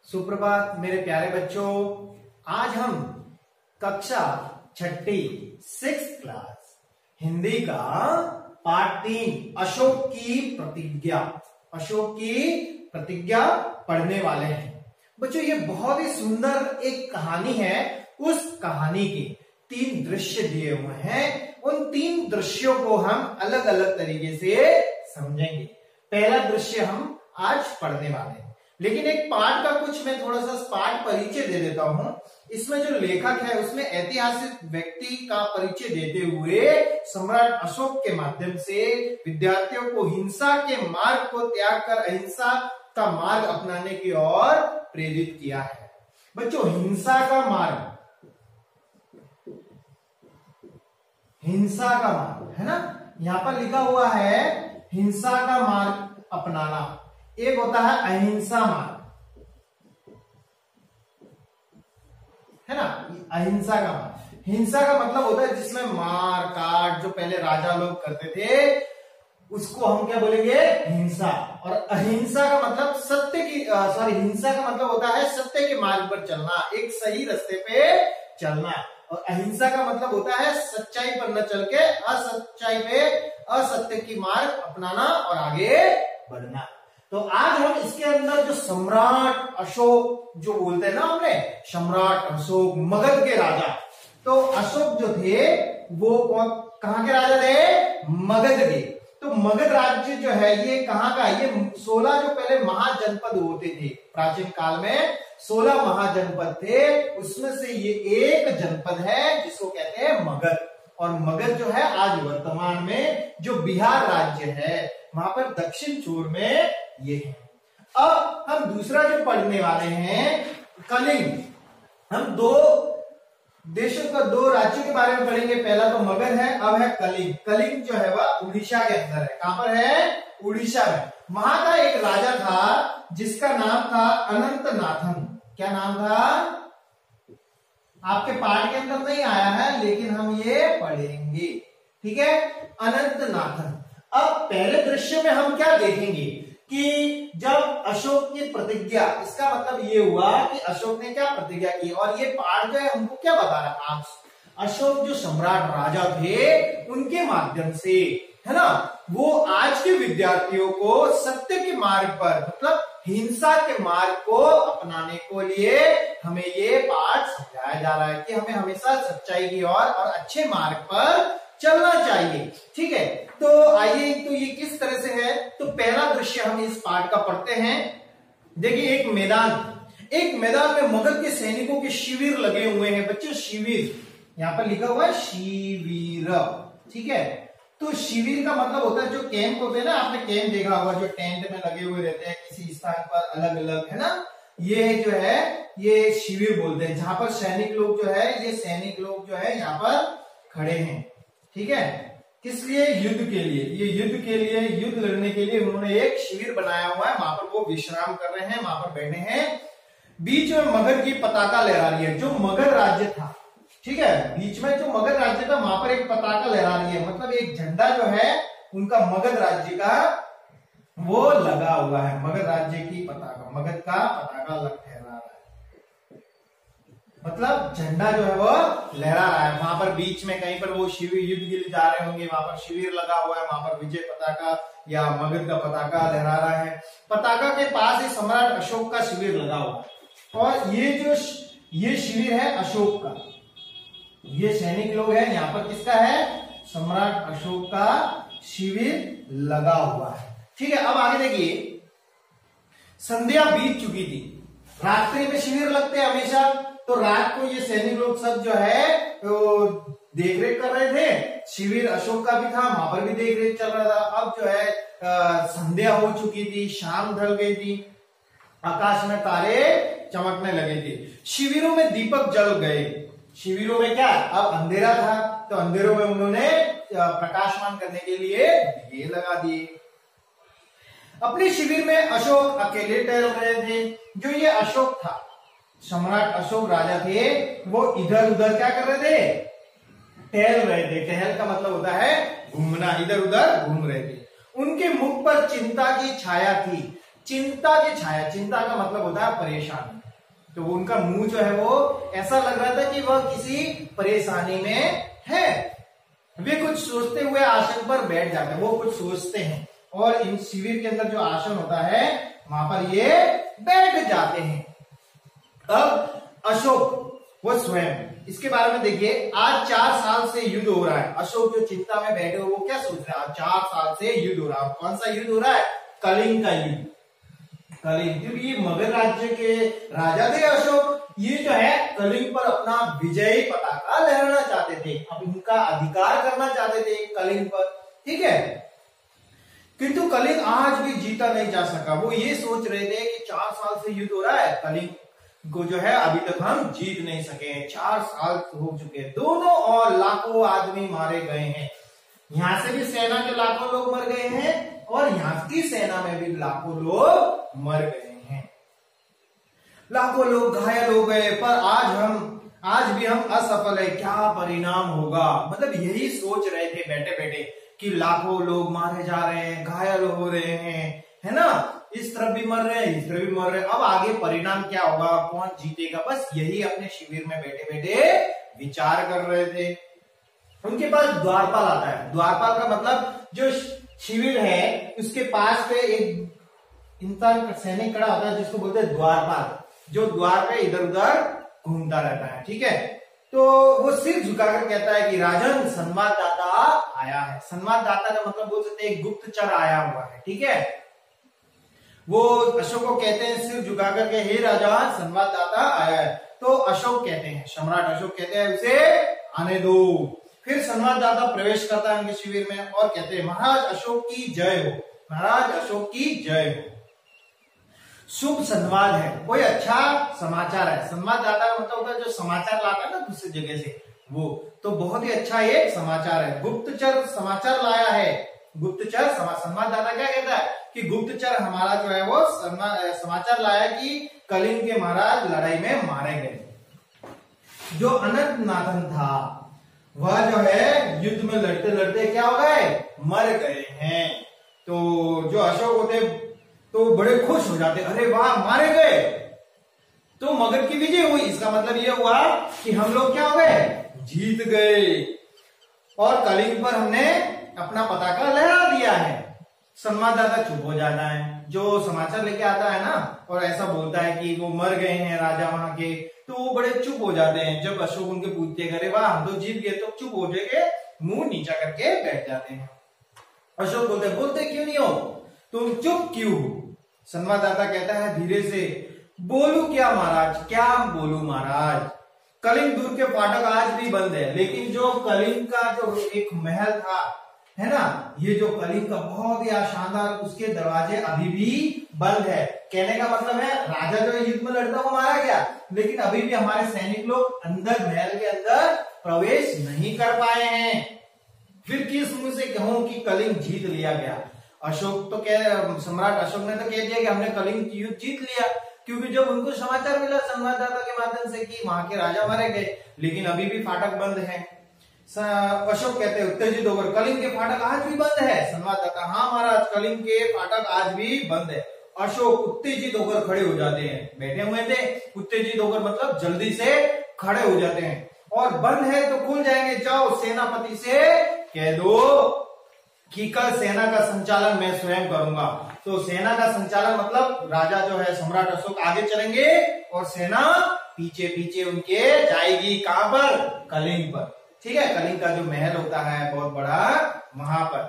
सुप्रभात मेरे प्यारे बच्चों। आज हम कक्षा छठी 6th क्लास हिंदी का पाठ 3 अशोक की प्रतिज्ञा पढ़ने वाले हैं। बच्चों ये बहुत ही सुंदर एक कहानी है। उस कहानी के 3 दृश्य दिए हुए हैं। उन 3 दृश्यों को हम अलग अलग तरीके से समझेंगे। पहला दृश्य हम आज पढ़ने वाले हैं, लेकिन एक पाठ का कुछ मैं थोड़ा सा पाठ परिचय दे देता हूं। इसमें जो लेखक है उसमें ऐतिहासिक व्यक्ति का परिचय देते हुए सम्राट अशोक के माध्यम से विद्यार्थियों को हिंसा के मार्ग को त्याग कर अहिंसा का मार्ग अपनाने की ओर प्रेरित किया है। बच्चों हिंसा का मार्ग है ना, यहां पर लिखा हुआ है हिंसा का मार्ग अपनाना। एक होता है अहिंसा मार्ग, है ना। अहिंसा का मार्ग, हिंसा का मतलब होता है जिसमें मार काट जो पहले राजा लोग करते थे उसको हम क्या बोलेंगे, हिंसा। और अहिंसा का मतलब हिंसा का मतलब होता है सत्य के मार्ग पर चलना, एक सही रास्ते पे चलना। और अहिंसा का मतलब होता है सच्चाई पर न चल के असच्चाई पे असत्य की मार्ग अपनाना और आगे बढ़ना। तो आज हम इसके अंदर जो सम्राट अशोक जो बोलते हैं ना हमने, सम्राट अशोक मगध के राजा। तो अशोक जो थे वो कहां के राजा थे, मगध के। तो मगध राज्य जो है ये कहां का, ये 16 जो पहले महाजनपद होते थे प्राचीन काल में, 16 महाजनपद थे, उसमें से ये एक जनपद है जिसको कहते हैं मगध। और मगध जो है आज वर्तमान में जो बिहार राज्य है वहां पर दक्षिण छोर में ये है। अब हम दूसरा जो पढ़ने वाले हैं कलिंग। हम 2 देशों का 2 राज्यों के बारे में पढ़ेंगे। पहला तो मगध है, अब है कलिंग। कलिंग जो है वह उड़ीसा के अंदर है। कहां पर है, उड़ीसा में। वहां का एक राजा था जिसका नाम था अनंत नाथन। क्या नाम था, आपके पाठ के अंदर नहीं आया है लेकिन हम ये पढ़ेंगे, ठीक है, अनंत नाथन। अब पहले दृश्य में हम क्या देखेंगे कि जब अशोक की प्रतिज्ञा, इसका मतलब ये हुआ कि अशोक ने क्या प्रतिज्ञा की। और ये पाठ जो है हमको क्या बता रहा है, अशोक जो सम्राट राजा थे उनके माध्यम से, है ना, वो आज के विद्यार्थियों को सत्य के मार्ग पर मतलब हिंसा के मार्ग को अपनाने को लिए हमें ये पाठ समझाया जा रहा है कि हमें हमेशा सच्चाई की ओर और अच्छे मार्ग पर चलना चाहिए। ठीक है, तो आइए, तो ये किस तरह से है। तो पहला दृश्य हम इस पाठ का पढ़ते हैं। देखिए एक मैदान में मगध के सैनिकों के शिविर लगे हुए हैं। बच्चों शिविर यहां पर लिखा हुआ है शिविर, ठीक है। तो शिविर का मतलब होता है जो कैंप होते हैं ना, आपने कैंप देखा होगा जो टेंट में लगे हुए रहते हैं किसी स्थान पर अलग अलग, है ना। ये जो है ये शिविर बोलते हैं जहां पर सैनिक लोग जो है यहाँ पर खड़े हैं, ठीक है। किस लिए, युद्ध के लिए। ये युद्ध लड़ने के लिए उन्होंने एक शिविर बनाया हुआ है। वहां पर वो विश्राम कर रहे हैं, वहां पर बैठे हैं। बीच में मगध की पताका लहरा रही है। जो मगध राज्य था, ठीक है, बीच में जो मगध राज्य था वहां पर एक पताका लहरा रही है, मतलब एक झंडा जो है उनका मगध राज्य का वो लगा हुआ है। मगध राज्य की पताका, मगध का पताका लहरा रहा है, मतलब झंडा जो है वो लहरा रहा है। वहां पर बीच में कहीं पर वो शिविर युद्ध के लिए जा रहे होंगे, वहां पर शिविर लगा हुआ है, वहां पर विजय पताका या मगध का पताका लहरा रहा है। पताका के पास ही सम्राट अशोक का शिविर लगा हुआ है। और ये शिविर है अशोक का। ये सैनिक लोग हैं, यहां पर किसका है, सम्राट अशोक का शिविर लगा हुआ है, ठीक है। अब आगे देखिए, संध्या बीत चुकी थी। रात्रि में शिविर लगते हैं हमेशा, तो रात को ये सैनिक लोग सब जो है तो देखरेख कर रहे थे। शिविर अशोक का भी था, वहां पर भी देखरेख चल रहा था। अब जो है संध्या हो चुकी थी, शाम ढल गई थी, आकाश में तारे चमकने लगे थे, शिविरों में दीपक जल गए। शिविरों में क्या, अब अंधेरा था, तो अंधेरों में उन्होंने प्रकाशमान करने के लिए दिए लगा दिए। अपने शिविर में अशोक अकेले टहल रहे थे। जो ये अशोक था, सम्राट अशोक राजा थे, वो इधर उधर क्या कर रहे थे, टहल रहे थे। टहल का मतलब होता है घूमना, इधर उधर घूम रहे थे। उनके मुख पर चिंता की छाया थी। चिंता की छाया, चिंता का मतलब होता है परेशानी, तो उनका मुंह जो है वो ऐसा लग रहा था कि वह किसी परेशानी में है। वे कुछ सोचते हुए आसन पर बैठ जाते हैं, वो कुछ सोचते हैं और इन शिविर के अंदर जो आसन होता है वहां पर ये बैठ जाते हैं। अब अशोक वो स्वयं, इसके बारे में देखिए, आज 4 साल से युद्ध हो रहा है। अशोक जो चिंता में बैठे हो वो क्या सोच रहे हैं, आज 4 साल से युद्ध हो रहा है। कौन सा युद्ध हो रहा है, कलिंग का युद्ध। कलिंग, क्योंकि ये मगध राज्य के राजा थे अशोक, ये जो है कलिंग पर अपना विजयी पताका लहराना चाहते थे, अब इनका अधिकार करना चाहते थे कलिंग पर, ठीक है। किंतु कलिंग आज भी जीता नहीं जा सका। वो ये सोच रहे थे कि 4 साल से युद्ध हो रहा है, कलिंग को जो है अभी तक हम जीत नहीं सके, 4 साल हो चुके, दोनों और लाखों आदमी मारे गए हैं। यहां से भी सेना के लाखों लोग मर गए हैं और यहां की सेना में भी लाखों लोग मर गए हैं, लाखों लोग घायल हो गए। पर आज भी हम असफल है, क्या परिणाम होगा, मतलब यही सोच रहे थे बैठे बैठे कि लाखों लोग मारे जा रहे हैं, घायल हो रहे हैं, है ना, इस तरफ भी मर रहे हैं, इस तरफ भी मर रहे हैं, अब आगे परिणाम क्या होगा, कौन जीतेगा, बस यही अपने शिविर में बैठे बैठे विचार कर रहे थे। उनके पास द्वारपाल आता है। द्वारपाल का मतलब जो शिविर है उसके पास पे एक इंसान सैनिक खड़ा होता है जिसको बोलते हैं द्वारपाल, जो द्वार पे इधर उधर घूमता रहता है, ठीक है। तो वो सिर झुकाकर कहता है कि राजन, संवाददाता आया है। संवाददाता का मतलब बोल सकते हैं गुप्तचर आया हुआ है, ठीक है। वो अशोक को कहते हैं सिर झुकाकर के, हे राजा, संवाददाता आया है। तो अशोक कहते हैं, सम्राट अशोक कहते हैं उसे आने दो। फिर संवाददाता प्रवेश करता है उनके शिविर में और कहते हैं, महाराज अशोक की जय हो, महाराज अशोक की जय हो। शुभ संवाद है, कोई अच्छा समाचार है। संवाददाता का मतलब होता है जो समाचार लाता है ना दूसरी जगह से, वो तो बहुत ही अच्छा एक समाचार है। गुप्तचर समाचार लाया है। गुप्तचर संवाददाता क्या कहता है कि गुप्तचर हमारा जो है वो समाचार लाया कि कलिंग के महाराज लड़ाई में मारे गए। जो अनंत नाथन था वह जो है युद्ध में लड़ते लड़ते क्या हो गए, मर गए हैं। तो जो अशोक होते तो बड़े खुश हो जाते, अरे वाह, मारे गए तो मगध की विजय हुई, इसका मतलब यह हुआ कि हम लोग क्या हो गए, जीत गए और कलिंग पर हमने अपना पताका लहरा दिया है। संवाददाता चुप हो जाता है, जो समाचार लेके आता है ना और ऐसा बोलता है कि वो मर गए हैं राजा वहां के, तो वो बड़े चुप हो जाते हैं। जब अशोक उनके पूछते हैं, अरे वाह, हम तो जीत गए, तो चुप हो जाएंगे, मुंह नीचा करके बैठ जाते हैं। अशोक बोलते क्यों नहीं हो, तुम चुप क्यों हो। संवाददाता कहता है धीरे से, बोलू क्या महाराज, क्या बोलू महाराज, कलिंग दूर के फाटक आज भी बंद है, लेकिन जो कलिंग का जो एक महल था, है ना, ये जो कलिंग का बहुत ही शानदार, उसके दरवाजे अभी भी बंद है। कहने का मतलब है राजा जो युद्ध में लड़ता वो मारा गया, लेकिन अभी भी हमारे सैनिक लोग अंदर महल के अंदर प्रवेश नहीं कर पाए हैं। फिर किस मुंह से कहूं कि कलिंग जीत लिया गया। अशोक तो सम्राट अशोक ने तो कह दिया कि हमने कलिंग युद्ध जीत लिया, क्योंकि जब उनको समाचार मिला संवाददाता के माध्यम से कि वहां के राजा मारे गए, लेकिन अभी भी फाटक बंद है। अशोक कहते हैं उत्तेजित होकर, कलिंग के फाटक आज भी बंद है। संवाददाता, हाँ महाराज, कलिंग के फाटक आज भी बंद है। अशोक उत्तेजित होकर खड़े हो जाते हैं, बैठे हुए थे, उत्तेजित होकर मतलब जल्दी से खड़े हो जाते हैं, और बंद है तो खुल जाएंगे, जाओ सेनापति से कह दो कि कल सेना का संचालन मैं स्वयं करूंगा। तो सेना का संचालन मतलब राजा जो है सम्राट अशोक आगे चलेंगे और सेना पीछे पीछे उनके जाएगी, कहां पर, कलिंग पर, ठीक है। कलिंग का जो महल होता है बहुत बड़ा, वहां पर।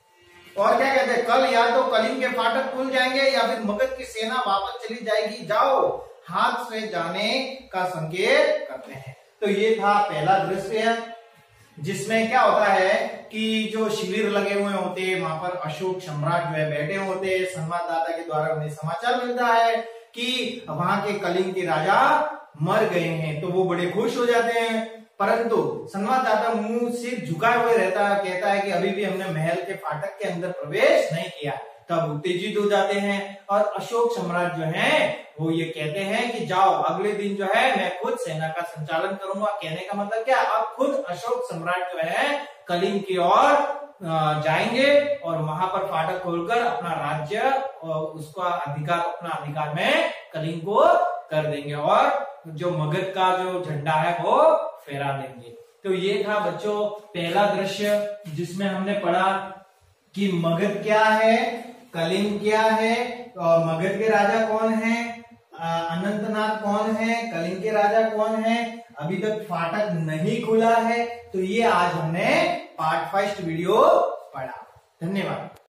और क्या कहते हैं, कल या तो कलिंग के फाटक खुल जाएंगे या फिर मगध की सेना वापस चली जाएगी, जाओ हाथ से जाने का संकेत करते हैं। तो ये था पहला दृश्य, जिसमें क्या होता है कि जो शिविर लगे हुए होते वहां पर अशोक सम्राट जो है बैठे होते, संवाददाता के द्वारा उन्हें समाचार मिलता है कि वहां के कलिंग के राजा मर गए हैं, तो वो बड़े खुश हो जाते हैं। परंतु संवाददाता मुंह सिर झुकाए हुए रहता है, कहता है कि अभी भी हमने महल के फाटक के अंदर प्रवेश नहीं किया। तब उत्तेजित हो जाते हैं और अशोक सम्राट जो है वो ये कहते हैं कि जाओ अगले दिन जो है मैं खुद सेना का संचालन करूंगा। कहने का मतलब क्या, अब खुद अशोक सम्राट जो है कलिंग की ओर जाएंगे और वहां पर फाटक खोलकर अपना राज्य और उसका अधिकार, अपना अधिकार में कलिंग को कर देंगे और जो मगध का जो झंडा है वो फहरा देंगे। तो ये था बच्चों पहला दृश्य जिसमें हमने पढ़ा कि मगध क्या है, कलिंग क्या है, और मगध के राजा कौन है, अनंतनाग कौन है, कलिंग के राजा कौन है, अभी तक फाटक नहीं खुला है। तो ये आज हमने पार्ट फर्स्ट वीडियो पढ़ा। धन्यवाद।